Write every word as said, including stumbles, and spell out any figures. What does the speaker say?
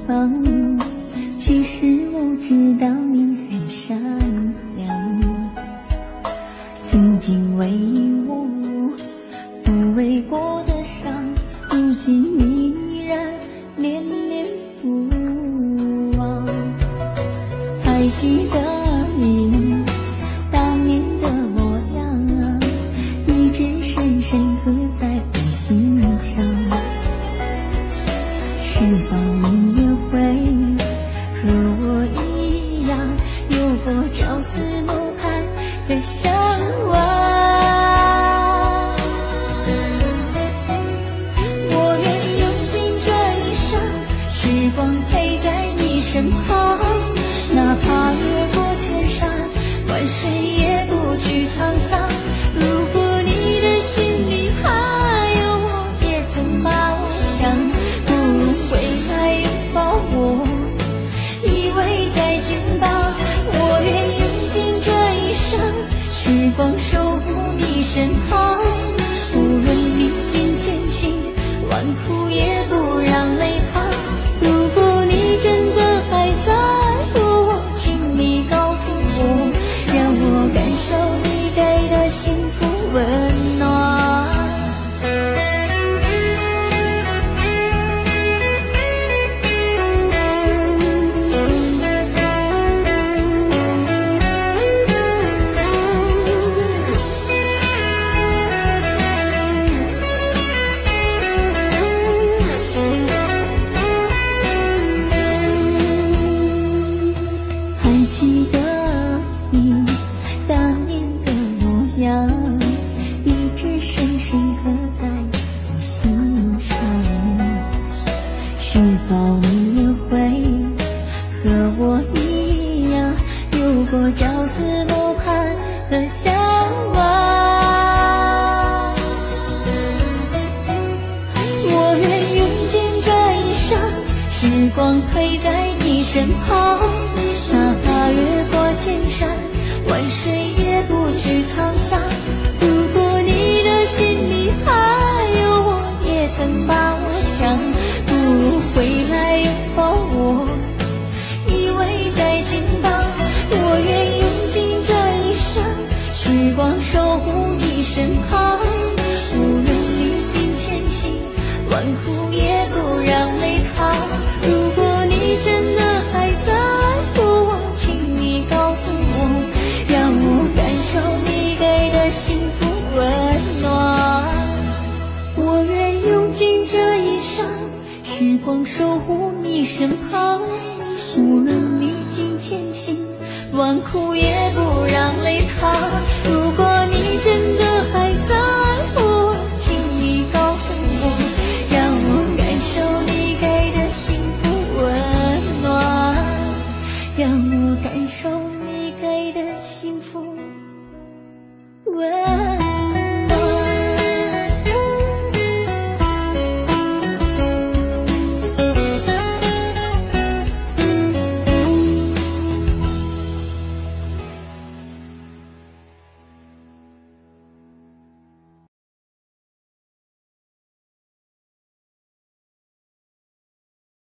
方，其实我知道你很善良，曾经为我抚慰过的伤，如今你依然恋恋不忘。还记得你当年的模样，一直深深刻在我心上。是否你也会和我一样，有过朝思暮盼的向往？我愿用尽这一生，时光陪在你身旁，哪怕越过千山万水也不惧沧桑。如果你的心里还有我，也曾把我想，不如回来拥抱我，依偎在肩膀。我愿用尽这一生，时光守护你身旁，无论历经艰辛万苦，也不让泪淌。如果你真的还在乎我，请你告诉我，让我感受你给的幸福温暖。还记得你当年的模样，一直深深刻在我心上。是否你也会和我一样，有过朝思暮盼的向往？我愿用尽这一生，时光陪在你身旁，哪怕越过千山万水也不惧沧桑。如果你的心里还有我，也曾把我想，不如回来拥抱我，依偎在肩膀。我愿用尽这一生，时光守护你身旁，无论历经千辛万苦，也不让泪淌。如果你真的还在乎我，请你告诉我，让我感受你给的幸福温暖。我愿用尽这一生，时光守护你身旁，无论历经千辛万苦，也不让泪淌。如果